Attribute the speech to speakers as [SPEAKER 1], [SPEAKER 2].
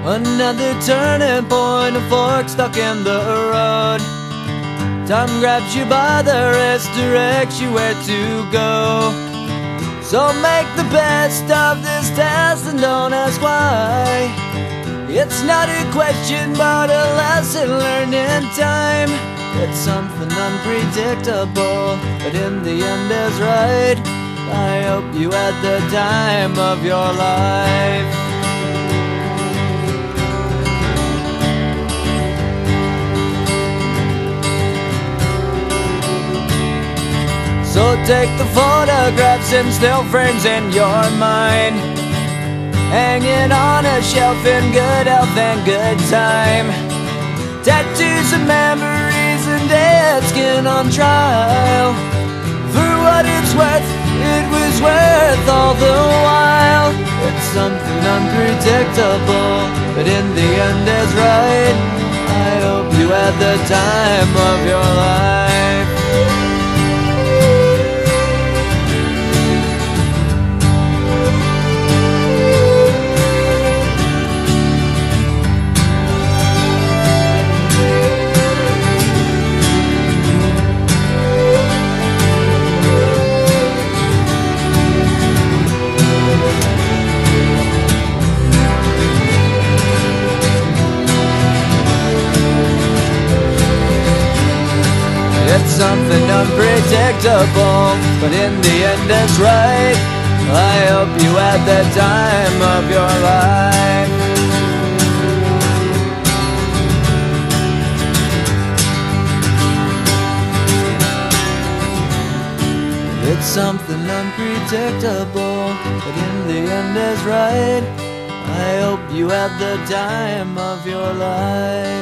[SPEAKER 1] Another turning point, a fork stuck in the road. Time grabs you by the wrist, directs you where to go. So make the best of this test and don't ask why. It's not a question but a lesson learned in time. It's something unpredictable, but in the end is right. I hope you had the time of your life. So take the photographs and still frames in your mind, hanging on a shelf in good health and good time. Tattoos of memories and dead skin on trial. For what it's worth, it was worth all the while. It's something unpredictable, but in the end is right. I hope you had the time of your life. It's something unpredictable, but in the end it's right. I hope you had the time of your life. It's something unpredictable, but in the end is right. I hope you had the time of your life.